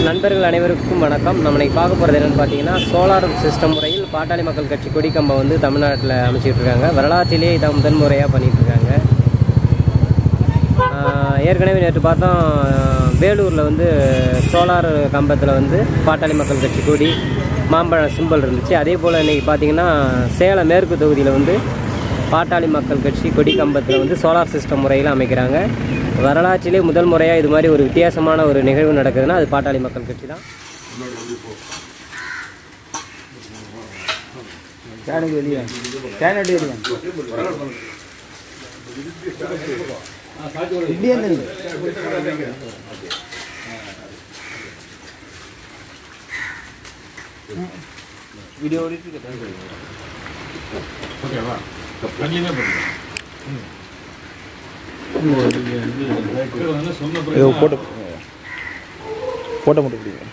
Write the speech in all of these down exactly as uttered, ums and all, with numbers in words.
நண்பர்கள் அனைவருக்கும் வணக்கம். நம்ம இன்னைக்கு பார்க்க போகிறது என்னென்னு பார்த்தீங்கன்னா, சோலார் சிஸ்டம் முறையில் பாட்டாளி மக்கள் கட்சி கொடிக்கம்பம் வந்து தமிழ்நாட்டில் அமைச்சிட்டு இருக்காங்க. வரலாற்றிலேயே இதை முதல் முறையாக பண்ணிகிட்டு இருக்காங்க. ஏற்கனவே நேற்று பார்த்தோம், வேலூரில் வந்து சோலார் கம்பத்தில் வந்து பாட்டாளி மக்கள் கட்சி கொடி மாம்பழம் சிம்பிள் இருந்துச்சு. அதே போல் இன்றைக்கி பார்த்தீங்கன்னா சேலம் மேற்கு தொகுதியில் வந்து பாட்டாளி மக்கள் கட்சி கொடி கம்பத்தில் வந்து சோலார் சிஸ்டம் முறையில் அமைக்கிறாங்க. வரலாற்றிலே முதல் முறையாக இது மாதிரி ஒரு வித்தியாசமான ஒரு நிகழ்வு நடக்குதுன்னா அது பாட்டாளி மக்கள் கட்சி தான். வீடியோ ஓகேவா? போட்டோ போட்டோ மட்டும் பிடிக்கும்.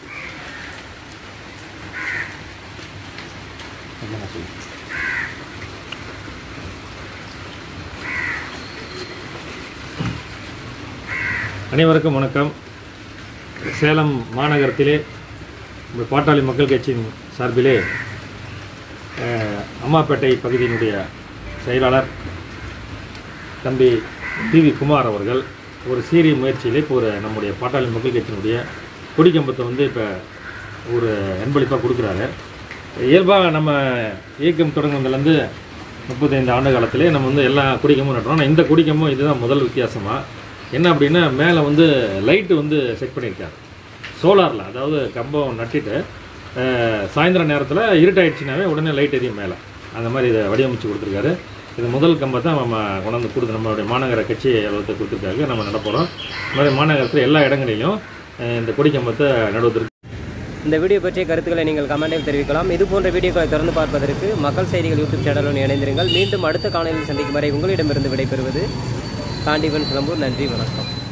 அனைவருக்கும் வணக்கம். சேலம் மாநகரத்திலே பாட்டாளி மக்கள் கட்சியின் சார்பிலே அம்மாப்பேட்டை பகுதியினுடைய செயலாளர் தம்பி டி வி குமார் அவர்கள் ஒரு சீரிய முயற்சியிலே இப்போ ஒரு நம்முடைய பாட்டாளி மக்கள் கட்சியினுடைய கொடிக்கம்பத்தை வந்து இப்போ ஒரு அன்பளிப்பாக கொடுக்குறாரு. இயல்பாக நம்ம இயக்கம் தொடங்குனதுலேருந்து முப்பத்தைந்து ஆண்டு காலத்திலே நம்ம வந்து எல்லா கொடிக்கம்பும் நட்டுறோம். ஆனால் இந்த கொடிக்கம்பம் இதுதான் முதல் வித்தியாசமாக. என்ன அப்படின்னா, மேலே வந்து லைட்டு வந்து செட் பண்ணியிருக்காரு சோலாரில். அதாவது கம்பம் நட்டிட்டு சாயந்தரம் நேரத்தில் இருட்டாயிடுச்சுனாவே உடனே லைட் எரியும் மேலே. அந்த மாதிரி இதை வடிவமைச்சு கொடுத்துருக்காரு. இது முதல் கம்பத்தை நம்ம கொண்டாந்து கொடுத்து நம்மளுடைய மாநகர கட்சி அலுவலகத்தை கொடுத்துருக்காங்க. நம்ம நடப்போகிறோம். இந்த மாதிரி மாநகரத்தில் எல்லா இடங்களிலும் இந்த கொடி கம்பத்தை நடுவதற்கு. இந்த வீடியோ பற்றிய கருத்துக்களை நீங்கள் கமெண்டில் தெரிவிக்கலாம். இது போன்ற வீடியோக்களை தொடர்ந்து பார்ப்பதற்கு மக்கள் செய்திகள் யூடியூப் சேனலுடன் இணைந்திருங்கள். மீண்டும் அடுத்த காணொலியில் சந்திக்கும் வரை உங்களிடமிருந்து விடைபெறுவது காண்டிபன் சிலம்பூர். நன்றி, வணக்கம்.